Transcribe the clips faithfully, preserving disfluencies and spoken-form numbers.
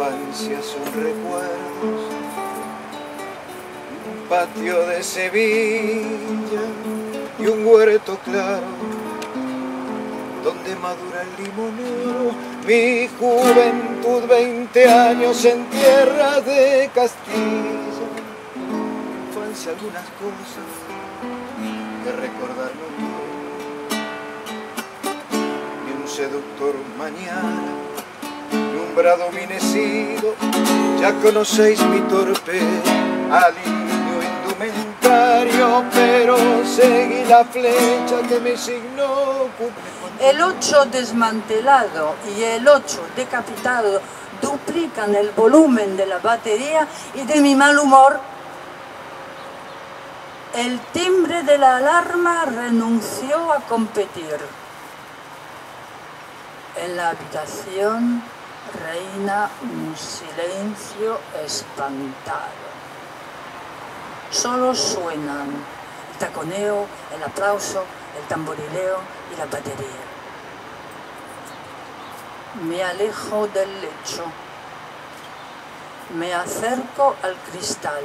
infancia son recuerdos, un patio de Sevilla y un huerto claro donde madura el limonero. Mi juventud, veinte años en tierra de Castilla. Infancia, algunas cosas que recordar no quiero. Ni un seductor mañana, ni un brado minecido. Ya conocéis mi torpe alivio indumentario, pero seguí la flecha que me signó. El ocho desmantelado y el ocho decapitado duplican el volumen de la batería y de mi mal humor. El timbre de la alarma renunció a competir. En la habitación reina un silencio espantado. Solo suenan el taconeo, el aplauso, el tamborileo y la batería. Me alejo del lecho, me acerco al cristal.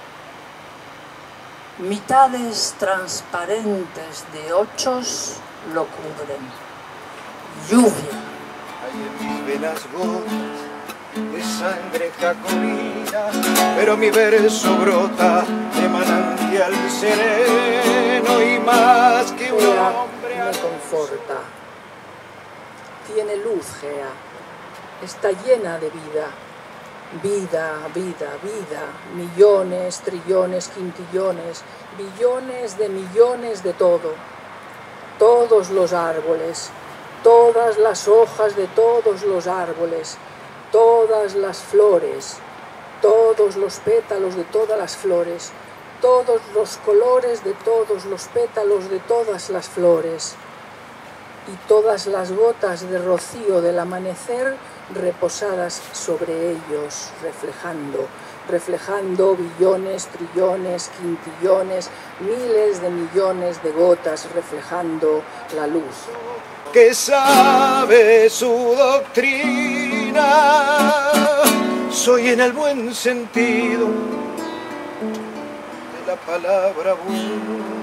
Mitades transparentes de ochos lo cubren. Lluvia. Hay en mis venas gotas de sangre jacobina, pero mi verso brota de manantial sereno y más que un hombre me conforta. Tiene luz, Gea. Está llena de vida. Vida, vida, vida. Millones, trillones, quintillones, billones de millones de todo. Todos los árboles, todas las hojas de todos los árboles, todas las flores, todos los pétalos de todas las flores, todos los colores de todos los pétalos de todas las flores, y todas las gotas de rocío del amanecer reposadas sobre ellos, reflejando, reflejando billones, trillones, quintillones, miles de millones de gotas reflejando la luz. Que sabe su doctrina, soy en el buen sentido de la palabra buena.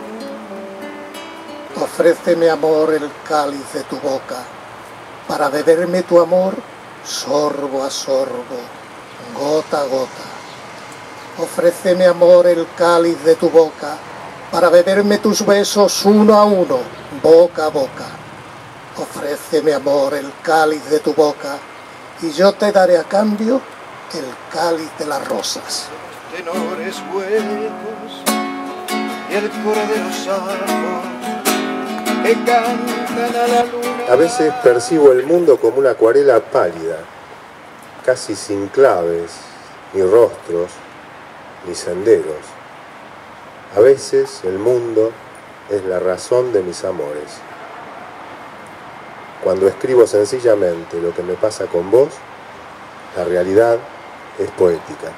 Ofréceme, amor, el cáliz de tu boca, para beberme tu amor sorbo a sorbo, gota a gota. Ofréceme, amor, el cáliz de tu boca, para beberme tus besos uno a uno, boca a boca. Ofréceme, amor, el cáliz de tu boca, y yo te daré a cambio el cáliz de las rosas. Tenores huecos y el coro de los sapos que cantan a la luna. A veces percibo el mundo como una acuarela pálida, casi sin claves, ni rostros, ni senderos. A veces el mundo es la razón de mis amores. Cuando escribo sencillamente lo que me pasa con vos, la realidad es poética.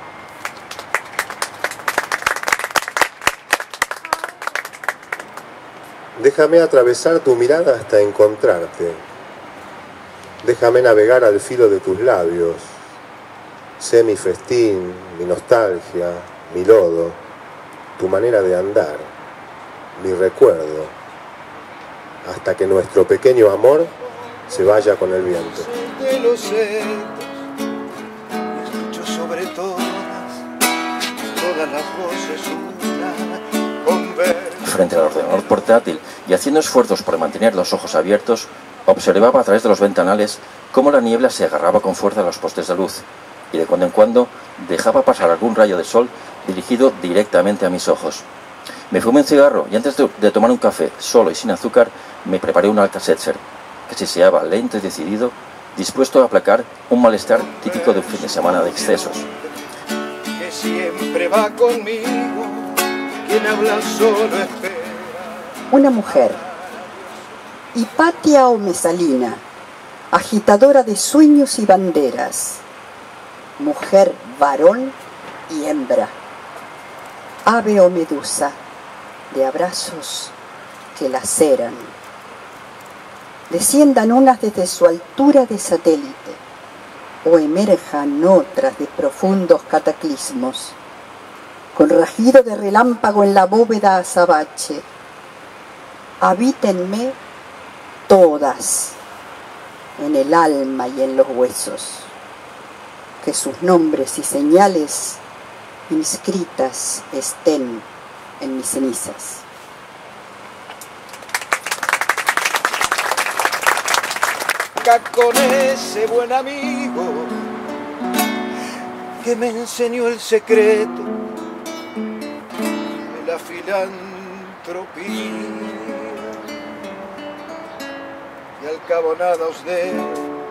Déjame atravesar tu mirada hasta encontrarte. Déjame navegar al filo de tus labios. Sé mi festín, mi nostalgia, mi lodo, tu manera de andar, mi recuerdo, hasta que nuestro pequeño amor se vaya con el viento. De los ecos, escucho sobre todas, todas las voces una, convergen. Frente al ordenador portátil y haciendo esfuerzos por mantener los ojos abiertos, observaba a través de los ventanales cómo la niebla se agarraba con fuerza a los postes de luz y de cuando en cuando dejaba pasar algún rayo de sol dirigido directamente a mis ojos. Me fumé un cigarro y antes de, de tomar un café solo y sin azúcar, me preparé un Alka-Seltzer, que siseaba lento y decidido, dispuesto a aplacar un malestar típico de un fin de semana de excesos. Que siempre va conmigo, quien habla solo espera. Una mujer, Hipatia o Mesalina, agitadora de sueños y banderas, mujer, varón y hembra, ave o medusa, de abrazos que laceran. Desciendan unas desde su altura de satélite, o emerjan otras de profundos cataclismos, con rajido de relámpago en la bóveda azabache. Habítenme todas, en el alma y en los huesos, que sus nombres y señales inscritas estén en mis cenizas. Con ese buen amigo que me enseñó el secreto de la filantropía, y al cabo nada os debo,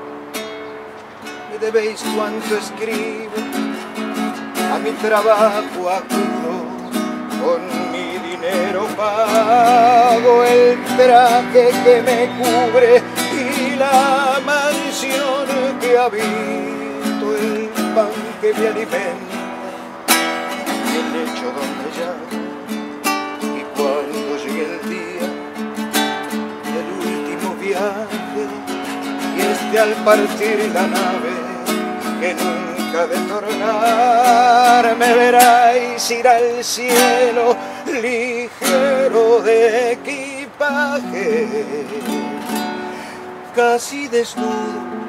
me debéis cuanto escribo, a mi trabajo acudo, con mi dinero pago el traje que me cubre y la mansión que habito, el pan que me alimenta, el lecho donde llamo, y cuando llegue el día del último viaje, y este al partir la nave que nunca de tornar, me veráis ir al cielo ligero de equipaje, casi desnudo